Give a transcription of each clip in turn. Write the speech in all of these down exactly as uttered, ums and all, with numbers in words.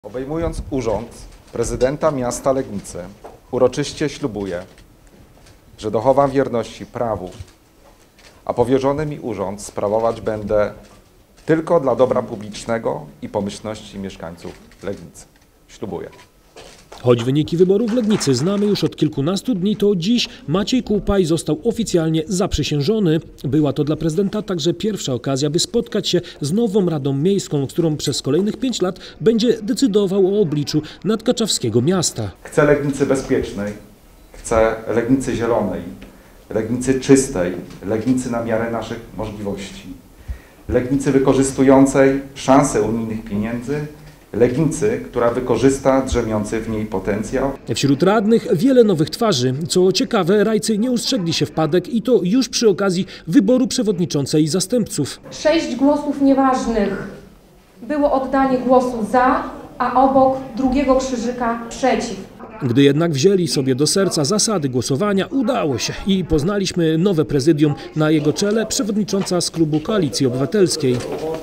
Obejmując urząd prezydenta miasta Legnicy, uroczyście ślubuję, że dochowam wierności prawu, a powierzony mi urząd sprawować będę tylko dla dobra publicznego i pomyślności mieszkańców Legnicy. Ślubuję. Choć wyniki wyborów w Legnicy znamy już od kilkunastu dni, to dziś Maciej Kułpaj został oficjalnie zaprzysiężony. Była to dla prezydenta także pierwsza okazja, by spotkać się z nową Radą Miejską, z którą przez kolejnych pięć lat będzie decydował o obliczu nadkaczawskiego miasta. Chcę Legnicy bezpiecznej, chcę Legnicy zielonej, Legnicy czystej, Legnicy na miarę naszych możliwości, Legnicy wykorzystującej szanse unijnych pieniędzy, Legnicy, która wykorzysta drzemiący w niej potencjał. Wśród radnych wiele nowych twarzy. Co ciekawe, rajcy nie ustrzegli się wpadek i to już przy okazji wyboru przewodniczącej i zastępców. Sześć głosów nieważnych było oddanie głosu za, a obok drugiego krzyżyka przeciw. Gdy jednak wzięli sobie do serca zasady głosowania, udało się i poznaliśmy nowe prezydium. Na jego czele przewodnicząca z klubu Koalicji Obywatelskiej.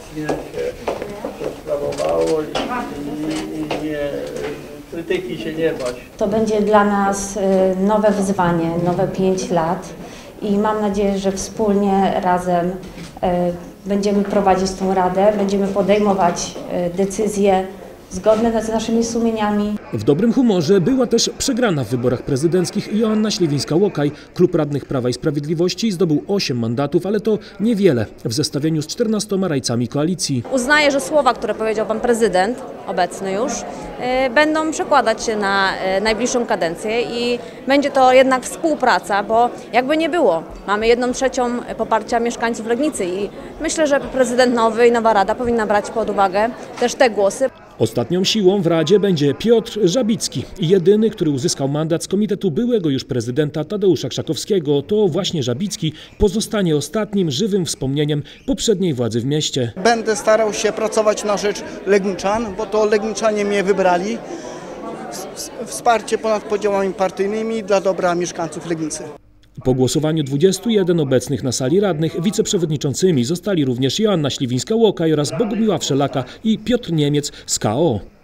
I nie, krytyki się nie bać. To będzie dla nas nowe wyzwanie, nowe pięć lat i mam nadzieję, że wspólnie, razem będziemy prowadzić tą radę, będziemy podejmować decyzje zgodne z naszymi sumieniami. W dobrym humorze była też przegrana w wyborach prezydenckich Joanna Śliwińska-Łokaj. Klub Radnych Prawa i Sprawiedliwości zdobył osiem mandatów, ale to niewiele w zestawieniu z czternastoma rajcami koalicji. Uznaję, że słowa, które powiedział pan prezydent, obecny już, będą przekładać się na najbliższą kadencję i będzie to jednak współpraca, bo jakby nie było, mamy jedną trzecią poparcia mieszkańców Legnicy i myślę, że prezydent nowy i nowa rada powinna brać pod uwagę też te głosy. Ostatnią siłą w Radzie będzie Piotr Żabicki, jedyny, który uzyskał mandat z komitetu byłego już prezydenta Tadeusza Krzakowskiego. To właśnie Żabicki pozostanie ostatnim żywym wspomnieniem poprzedniej władzy w mieście. Będę starał się pracować na rzecz Legniczan, bo to Legniczanie mnie wybrali. Wsparcie ponad podziałami partyjnymi dla dobra mieszkańców Legnicy. Po głosowaniu dwudziestu jeden obecnych na sali radnych wiceprzewodniczącymi zostali również Joanna Śliwińska-Łokaj oraz Bogumiła Wszelaka i Piotr Niemiec z K O.